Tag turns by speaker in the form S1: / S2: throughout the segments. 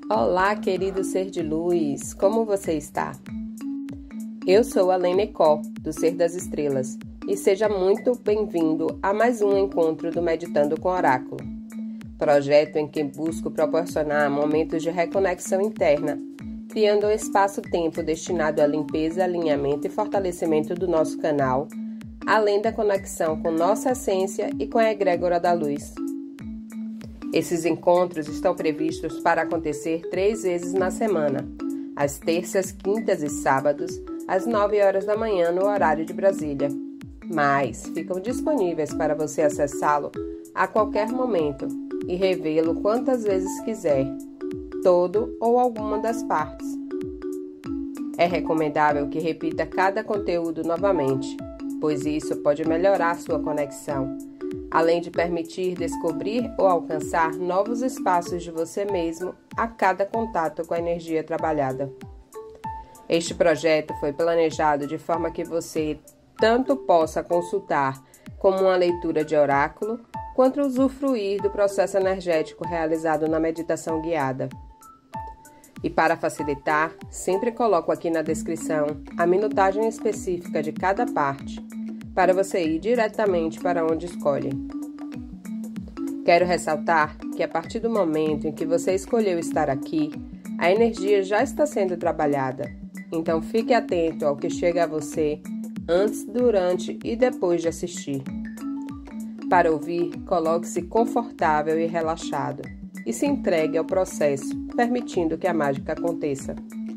S1: Olá, querido ser de luz, como você está? Eu sou a Lene Có, do Ser das Estrelas, e seja muito bem-vindo a mais um encontro do Meditando com Oráculo, projeto em que busco proporcionar momentos de reconexão interna, criando um espaço-tempo destinado à limpeza, alinhamento e fortalecimento do nosso canal, além da conexão com nossa essência e com a egrégora da luz. Esses encontros estão previstos para acontecer 3 vezes na semana, às terças, quintas e sábados, às 9 horas da manhã no horário de Brasília. Mas ficam disponíveis para você acessá-lo a qualquer momento e revê-lo quantas vezes quiser, todo ou alguma das partes. É recomendável que repita cada conteúdo novamente, pois isso pode melhorar sua conexão, além de permitir descobrir ou alcançar novos espaços de você mesmo a cada contato com a energia trabalhada. Este projeto foi planejado de forma que você tanto possa consultar como uma leitura de oráculo, quanto usufruir do processo energético realizado na meditação guiada. E para facilitar, sempre coloco aqui na descrição a minutagem específica de cada parte, para você ir diretamente para onde escolhe. Quero ressaltar que a partir do momento em que você escolheu estar aqui, a energia já está sendo trabalhada, então fique atento ao que chega a você antes, durante e depois de assistir. Para ouvir, coloque-se confortável e relaxado e se entregue ao processo, permitindo que a mágica aconteça.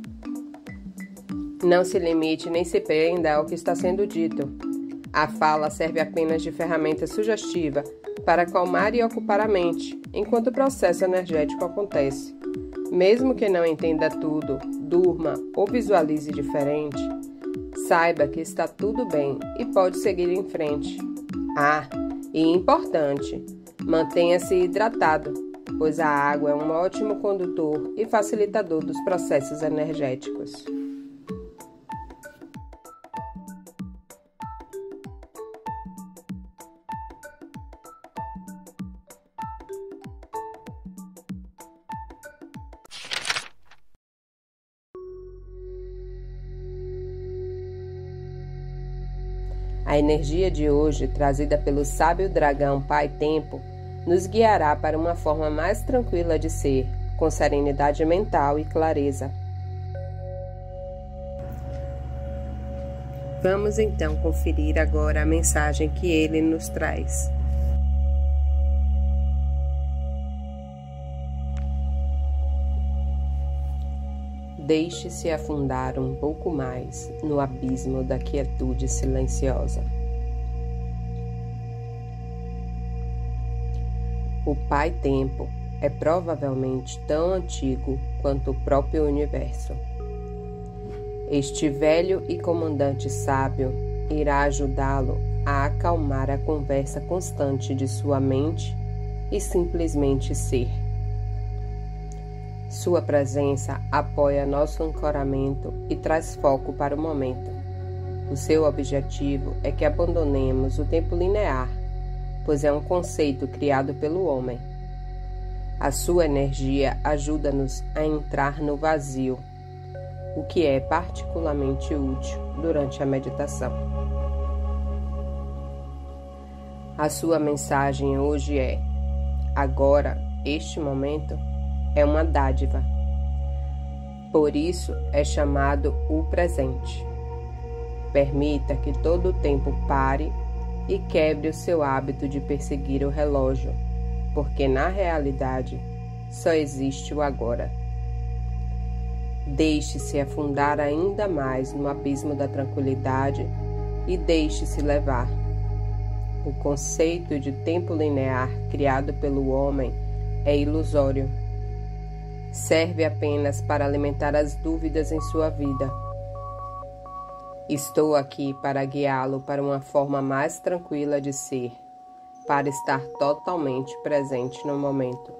S1: Não se limite nem se prenda ao que está sendo dito. A fala serve apenas de ferramenta sugestiva para acalmar e ocupar a mente, enquanto o processo energético acontece. Mesmo que não entenda tudo, durma ou visualize diferente, saiba que está tudo bem e pode seguir em frente. E importante, mantenha-se hidratado, pois a água é um ótimo condutor e facilitador dos processos energéticos. A energia de hoje, trazida pelo sábio dragão Pai Tempo, nos guiará para uma forma mais tranquila de ser, com serenidade mental e clareza. Vamos então conferir agora a mensagem que ele nos traz. Deixe-se afundar um pouco mais no abismo da quietude silenciosa. O Pai Tempo é provavelmente tão antigo quanto o próprio universo. Este velho e comandante sábio irá ajudá-lo a acalmar a conversa constante de sua mente e simplesmente ser. Sua presença apoia nosso ancoramento e traz foco para o momento. O seu objetivo é que abandonemos o tempo linear, pois é um conceito criado pelo homem. A sua energia ajuda-nos a entrar no vazio, o que é particularmente útil durante a meditação. A sua mensagem hoje é: agora, este momento, é uma dádiva. Por isso é chamado o presente. Permita que todo o tempo pare e quebre o seu hábito de perseguir o relógio, porque na realidade só existe o agora. Deixe-se afundar ainda mais no abismo da tranquilidade e deixe-se levar. O conceito de tempo linear criado pelo homem é ilusório. Serve apenas para alimentar as dúvidas em sua vida. Estou aqui para guiá-lo para uma forma mais tranquila de ser, para estar totalmente presente no momento.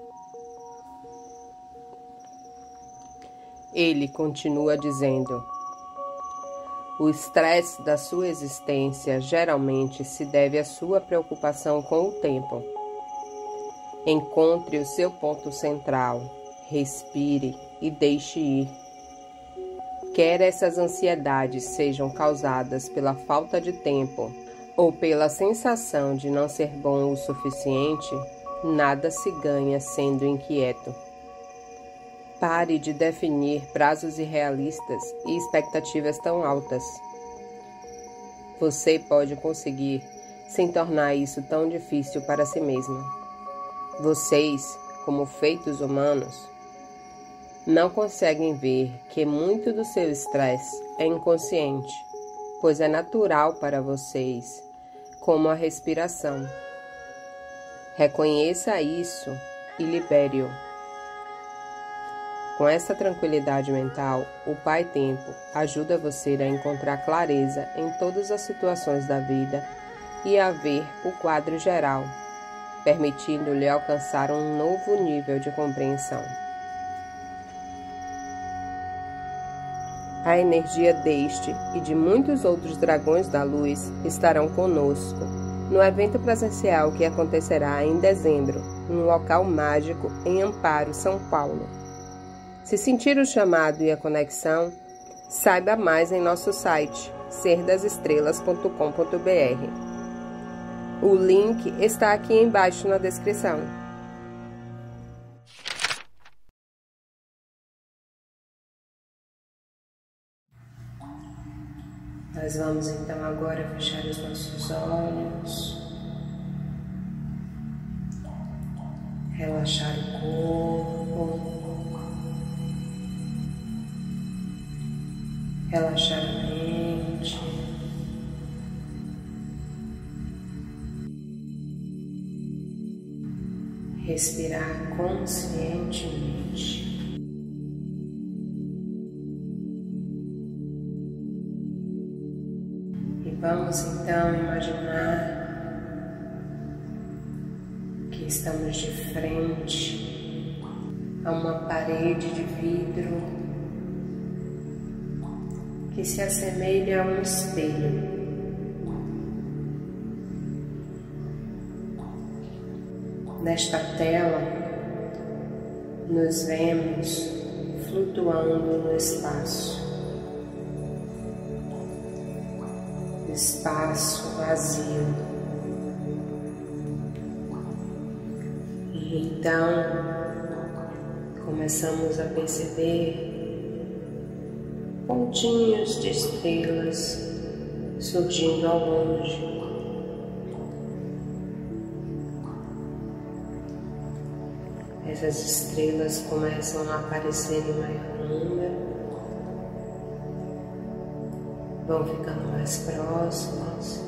S1: Ele continua dizendo: o estresse da sua existência geralmente se deve à sua preocupação com o tempo. Encontre o seu ponto central, Respire e deixe ir. Quer essas ansiedades sejam causadas pela falta de tempo ou pela sensação de não ser bom o suficiente, nada se ganha sendo inquieto. Pare de definir prazos irrealistas e expectativas tão altas. Você pode conseguir sem tornar isso tão difícil para si mesma. Vocês, como feitos humanos, não conseguem ver que muito do seu estresse é inconsciente, pois é natural para vocês, como a respiração. Reconheça isso e libere-o. Com essa tranquilidade mental, o Pai Tempo ajuda você a encontrar clareza em todas as situações da vida e a ver o quadro geral, permitindo-lhe alcançar um novo nível de compreensão. A energia deste e de muitos outros dragões da luz estarão conosco no evento presencial que acontecerá em dezembro, num local mágico em Amparo, São Paulo. Se sentir o chamado e a conexão, saiba mais em nosso site serdasestrelas.com.br. O link está aqui embaixo na descrição. Nós vamos então agora fechar os nossos olhos, relaxar o corpo, relaxar a mente, respirar conscientemente. E vamos então imaginar que estamos de frente a uma parede de vidro que se assemelha a um espelho. Nesta tela, nos vemos flutuando no espaço. Espaço vazio. E então, começamos a perceber pontinhos de estrelas surgindo ao longe. Essas estrelas começam a aparecer em maior número, vão ficando mais próximas.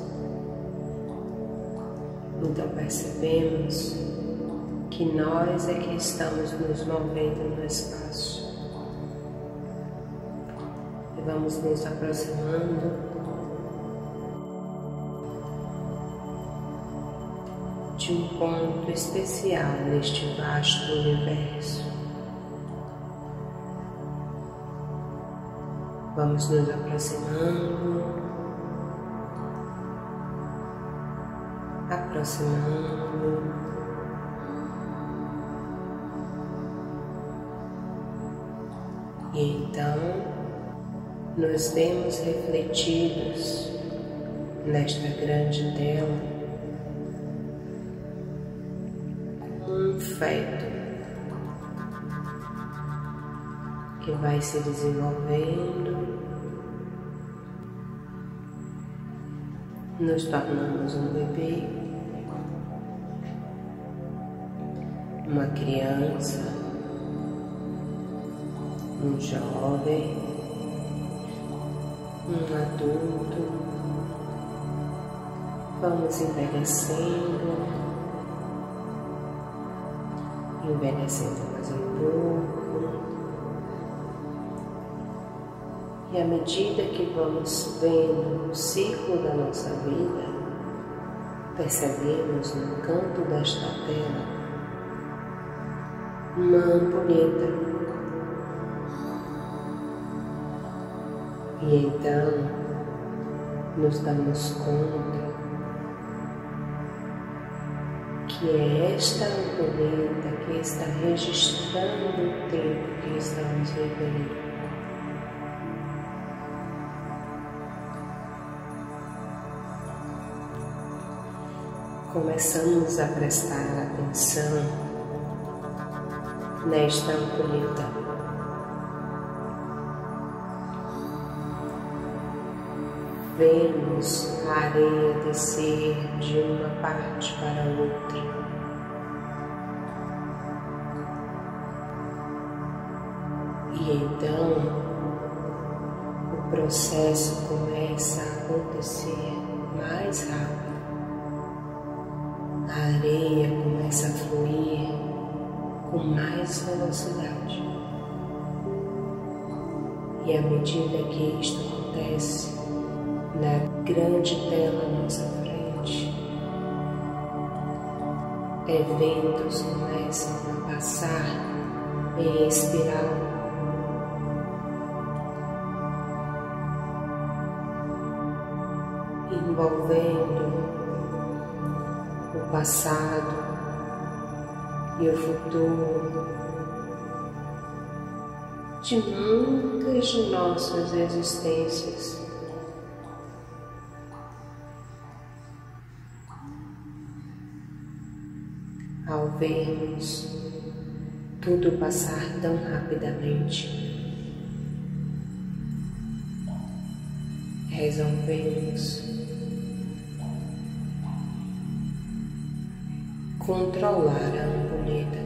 S1: Então percebemos que nós é que estamos nos movendo no espaço. Vamos nos aproximando de um ponto especial neste vasto universo. Vamos nos aproximando, e então nos vemos refletidos nesta grande tela como um feto que vai se desenvolvendo. Nos tornamos um bebê, uma criança, um jovem, um adulto. Vamos envelhecendo mais um pouco. E à medida que vamos vendo o ciclo da nossa vida, percebemos no canto desta tela uma ampulheta. E então nos damos conta que que é esta ampulheta que está registrando o tempo que estamos vivendo. Começamos a prestar atenção nesta ampulheta. Vemos a areia descer de uma parte para outra. E então o processo começa a acontecer mais rápido. A areia começa a fluir com mais velocidade. E à medida que isto acontece, na grande tela à nossa frente, eventos começam a passar em espiral, envolvendo o passado e o futuro de muitas de nossas existências. Ao vermos tudo passar tão rapidamente, resolvemos controlar a ampulheta.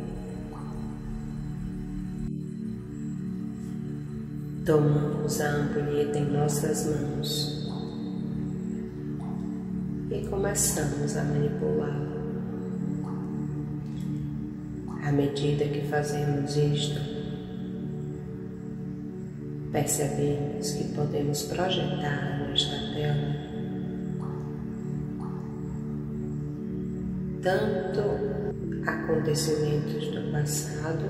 S1: Tomamos a ampulheta em nossas mãos e começamos a manipulá-la. À medida que fazemos isto, percebemos que podemos projetar nesta tela tanto acontecimentos do passado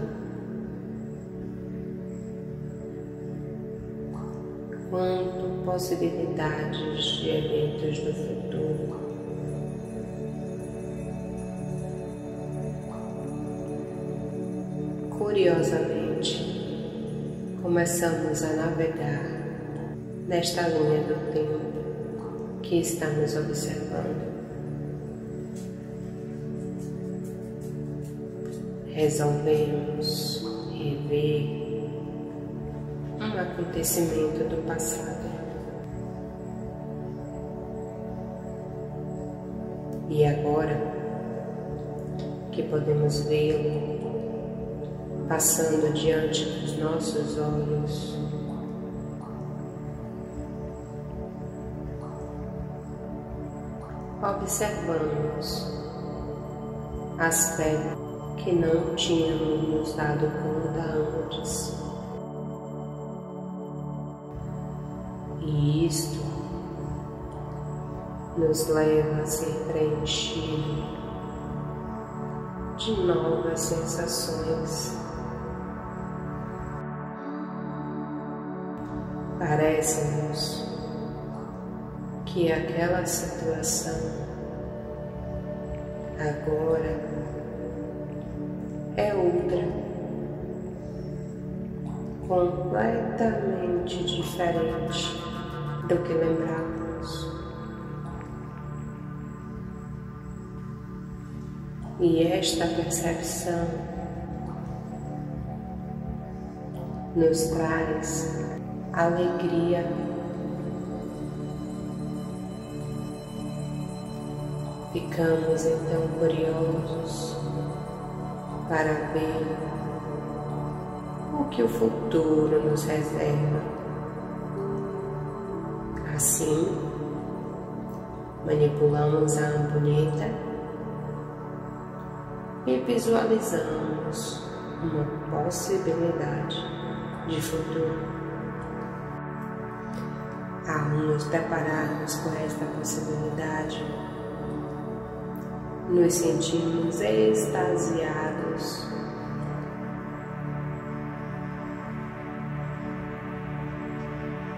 S1: quanto possibilidades de eventos do futuro. Curiosamente, começamos a navegar nesta linha do tempo que estamos observando. Resolvemos rever um acontecimento do passado. E agora que podemos vê-lo passando diante dos nossos olhos, observamos aspectos que não tínhamos nos dado conta antes. E isto nos leva a ser preenchido de novas sensações. Parece-nos que aquela situação agora é outra, completamente diferente do que lembrávamos. E esta percepção nos traz alegria. Ficamos então curiosos para ver o que o futuro nos reserva. Assim, manipulamos a ampulheta e visualizamos uma possibilidade de futuro. Ao nos prepararmos com esta possibilidade, nos sentimos extasiados.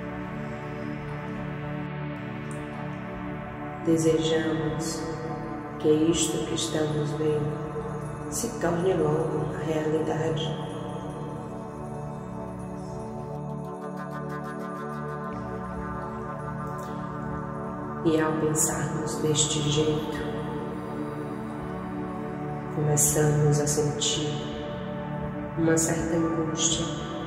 S1: Desejamos que isto que estamos vendo se torne logo uma realidade. E ao pensarmos deste jeito, começamos a sentir uma certa angústia.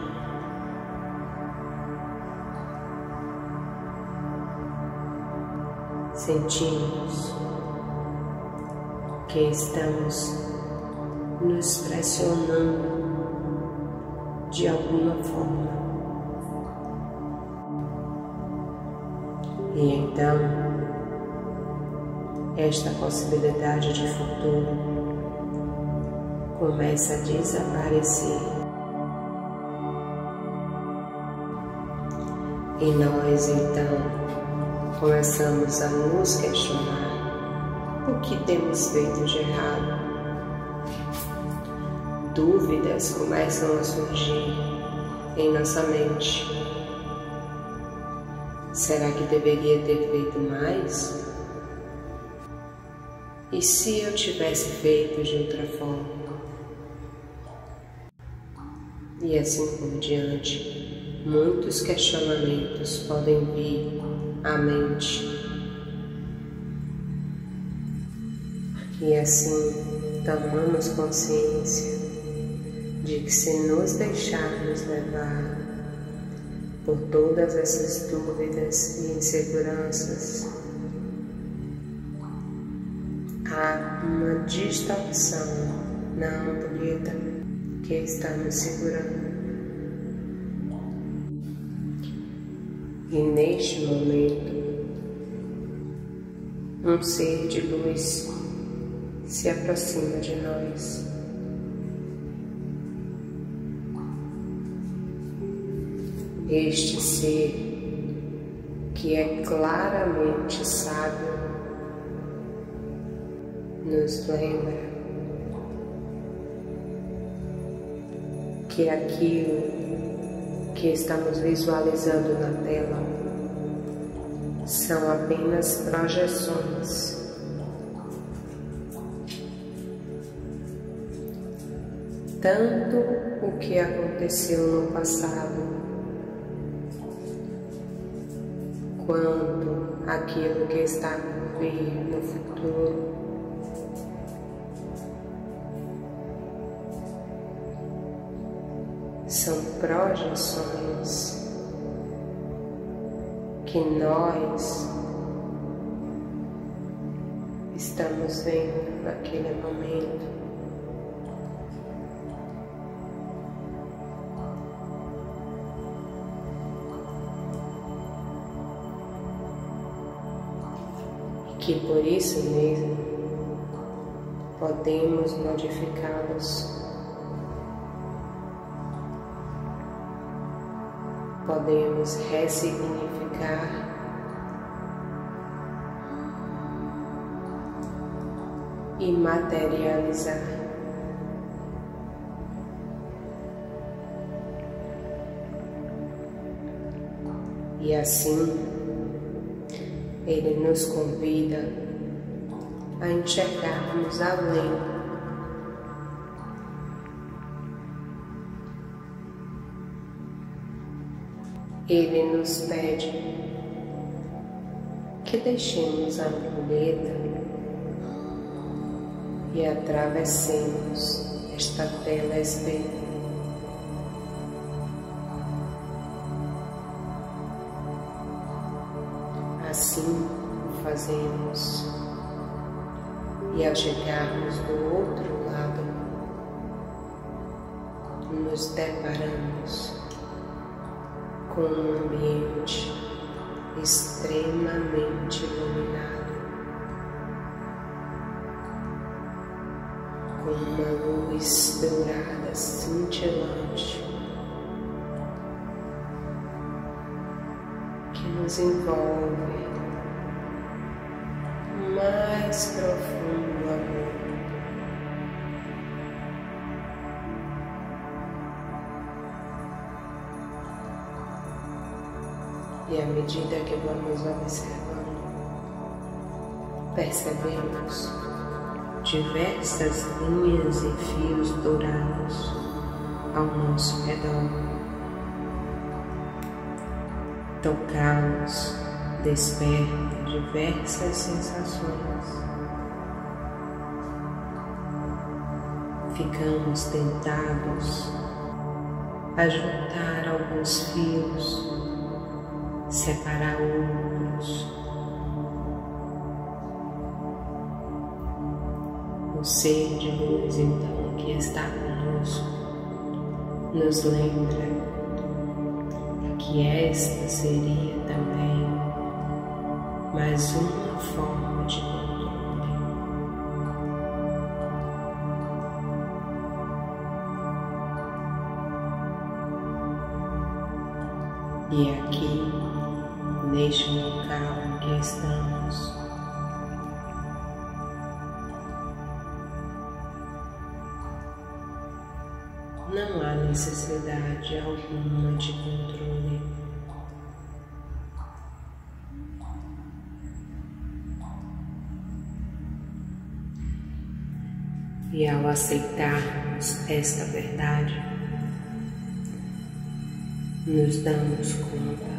S1: Sentimos que estamos nos pressionando de alguma forma. E então, esta possibilidade de futuro começa a desaparecer. E nós, então, começamos a nos questionar o que temos feito de errado. Dúvidas começam a surgir em nossa mente. Será que deveria ter feito mais? E se eu tivesse feito de outra forma? E assim por diante, muitos questionamentos podem vir à mente. E assim tomamos consciência de que se nos deixarmos levar por todas essas dúvidas e inseguranças, há uma distorção na ampulheta que está nos segurando. E neste momento, um ser de luz se aproxima de nós. Este ser, que é claramente sábio, nos lembra que aquilo que estamos visualizando na tela são apenas projeções. Tanto o que aconteceu no passado, quanto aquilo que está por vir no futuro, são projeções que nós estamos vendo naquele momento. Que por isso mesmo podemos modificá-los, podemos ressignificar e materializar. E assim, Ele nos convida a enxergarmos além. Ele nos pede que deixemos a ampulheta e atravessemos esta tela espelho. Assim o fazemos, e ao chegarmos do outro lado, nos deparamos com um ambiente extremamente iluminado, com uma luz dourada cintilante que nos envolve mais profundo amor. E à medida que vamos observando, percebemos diversas linhas e fios dourados ao nosso redor. Tocá-los desperta diversas sensações. Ficamos tentados a juntar alguns fios, separar outros. O ser de luz, então, que está conosco, nos lembra que esta seria também mais uma forma de controle. E aqui, neste local em que estamos, não há necessidade alguma de controle. E ao aceitarmos esta verdade, nos damos conta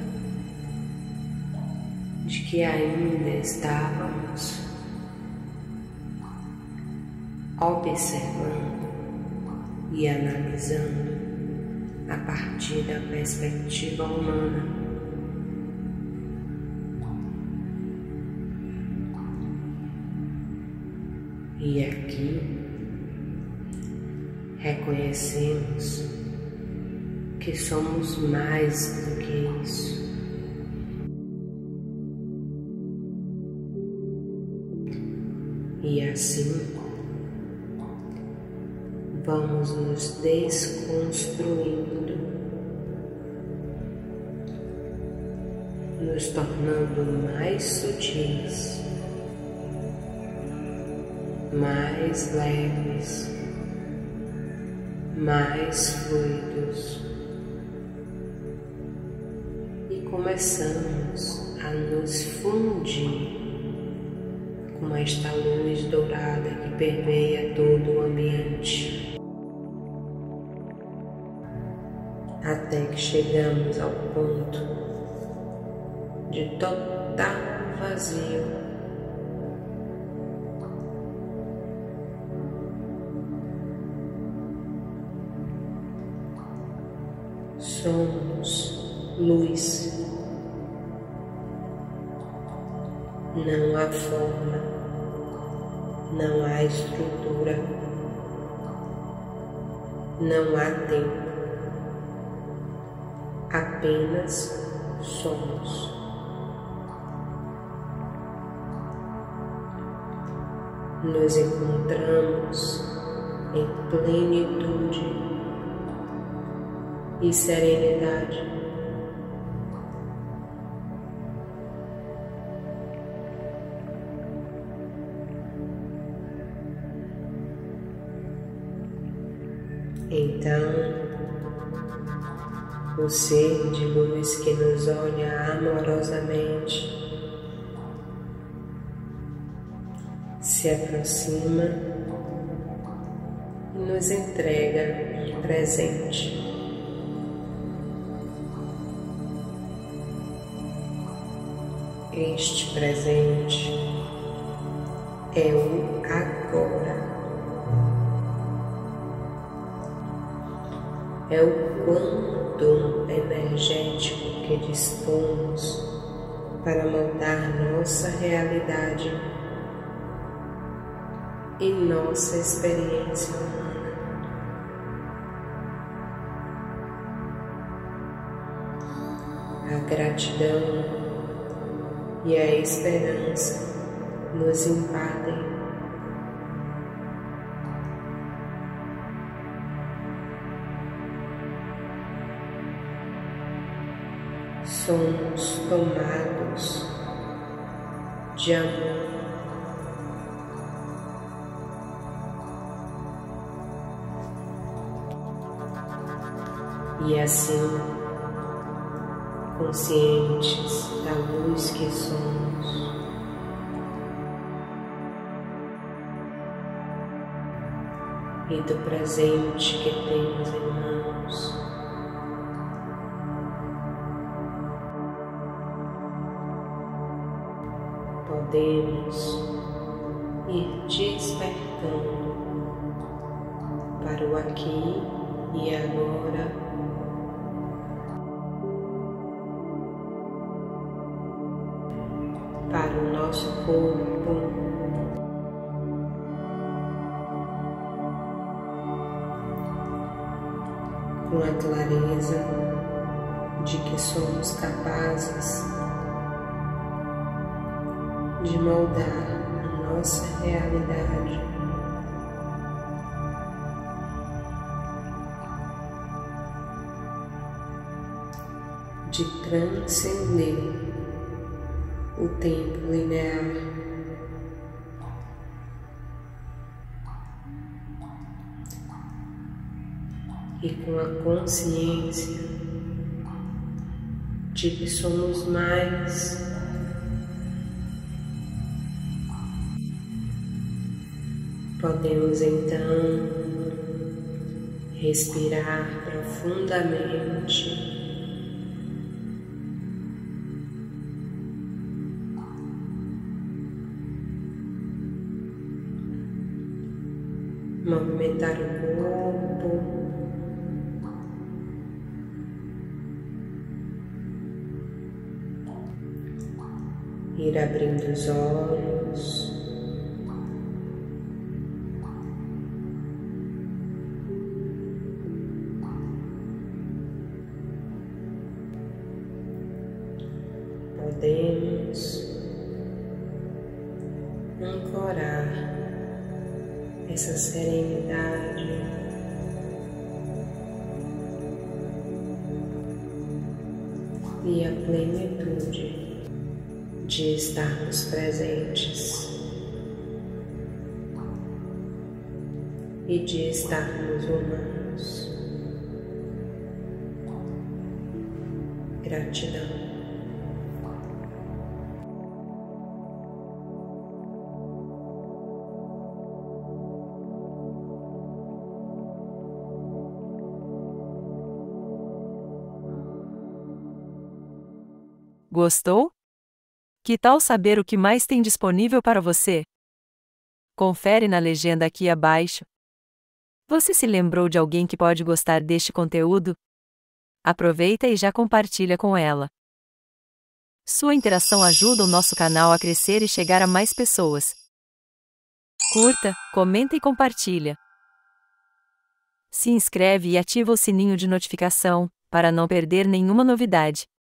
S1: de que ainda estávamos observando e analisando a partir da perspectiva humana. E aqui reconhecemos que somos mais do que isso. E assim vamos nos desconstruindo, nos tornando mais sutis, mais leves, mais fluidos, e começamos a nos fundir com esta luz dourada que permeia todo o ambiente, até que chegamos ao ponto de total vazio. Somos luz. Não há forma, não há estrutura, não há tempo, apenas somos. Nos encontramos em plenitude e serenidade. Então, o ser de luz que nos olha amorosamente se aproxima e nos entrega um presente. Este presente é o agora. É o quantum energético que dispomos para moldar nossa realidade e nossa experiência humana. A gratidão e a esperança nos invadem. Somos tomados de amor. E assim, conscientes da luz que somos,
S2: e do presente que temos em mãos. Podemos ir despertando para o aqui e agora, para o nosso corpo, com a clareza de que somos capazes de moldar a nossa realidade. De transcender o tempo linear. E com a consciência de que somos mais podemos então respirar profundamente, movimentar o corpo, ir abrindo os olhos, podemos ancorar essa serenidade e a plenitude de estarmos presentes e de estarmos humanos. Gratidão.
S3: Gostou? Que tal saber o que mais tem disponível para você? Confere na legenda aqui abaixo. Você se lembrou de alguém que pode gostar deste conteúdo? Aproveita e já compartilha com ela. Sua interação ajuda o nosso canal a crescer e chegar a mais pessoas. Curta, comenta e compartilha. Se inscreve e ativa o sininho de notificação, para não perder nenhuma novidade.